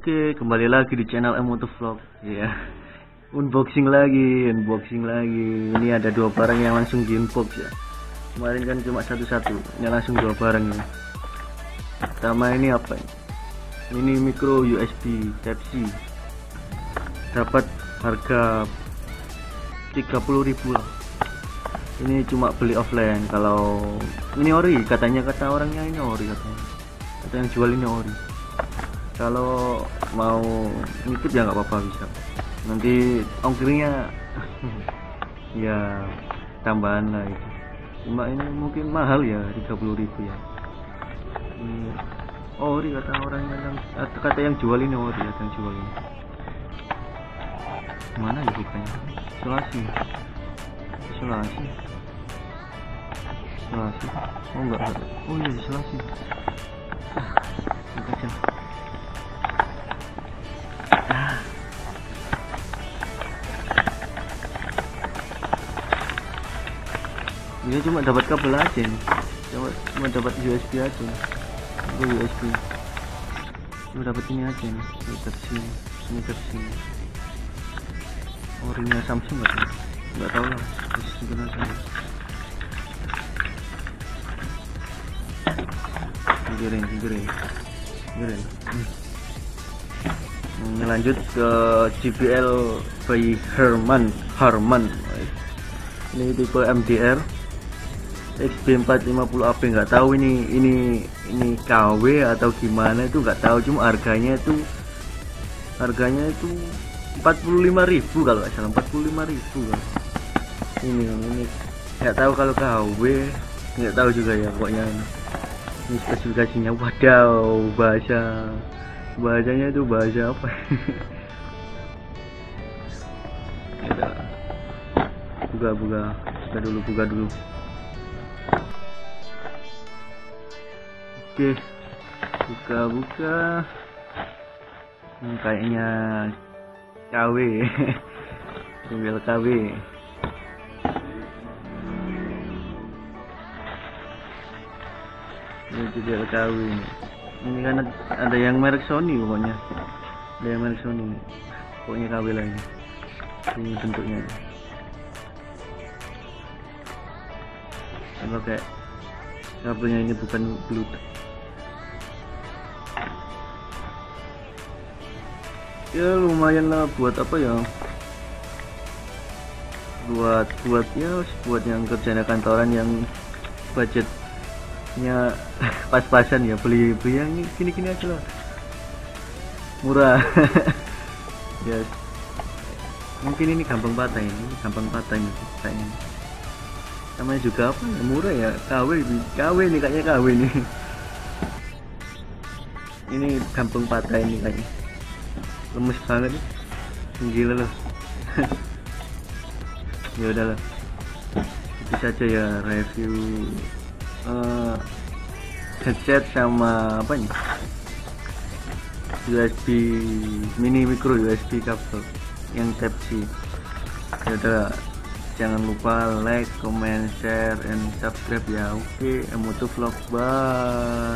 Oke, kembali lagi di channel Emotovlog. Ya, unboxing lagi. Ini ada dua barang yang langsung di unbox ya. Kemarin kan cuma satu-satu, ini langsung dua barang ini. Pertama ini apa ini? Ini micro USB Type C. Dapat harga 30.000 lah. Ini cuma beli offline. Kalau ini ori, katanya kata orangnya ini ori katanya. Kata yang jual ini ori. Kalau mau ngikut ya nggak apa-apa, bisa. Nanti ongkirnya ya tambahan lah itu. Cuma ini mungkin mahal ya, 30.000 ya. Ori kata orangnya, kata yang jual ini ori, kata yang jual ini. Mana ya bukannya? Selasi. Oh enggak. Oh iya, Selasi. Aja. Dia cuma dapat kabel aja nih. Cuma dapat USB aja. Itu USB. Cuma dapat ini aja nih. Ini tersi. Orinya Samsung nggak tahu lah. Terus aja. Giring. Ini lanjut ke JBL by Harman. Ini tipe MDR XB450AP, nggak tahu ini KW atau gimana itu, nggak tahu. Cuma harganya itu 45.000 kalau nggak salah, 45.000 kan. Ini nggak tahu kalau KW, nggak tahu juga ya pokoknya. Ini spesifikasinya. Wadaw, bahasanya itu bahasa apa? buka dulu. Oke, buka. Kayaknya KW. Tinggal KW. Ini juga KW. Ini kan ada yang merek Sony pokoknya. Pokoknya KW lah ini. Ini bentuknya. Sama kayak kabelnya ini bukan Bluetooth. Ya lumayan lah, buat apa ya? Buat yang kerjanya kantoran yang budgetnya pas-pasan ya, beli yang gini aja lah, murah. Ya mungkin ini gampang patah ini kayaknya. Namanya juga apa ya, murah ya, KW nih kayaknya, KW nih. Ini gampang patah ini kayaknya, lemes banget nih, gila loh. Ya udahlah, itu saja ya review headset sama apa nih, micro USB kabel yang Type C. Ya udah, jangan lupa like, comment, share, and subscribe ya. Oke, Emotovlog, bye.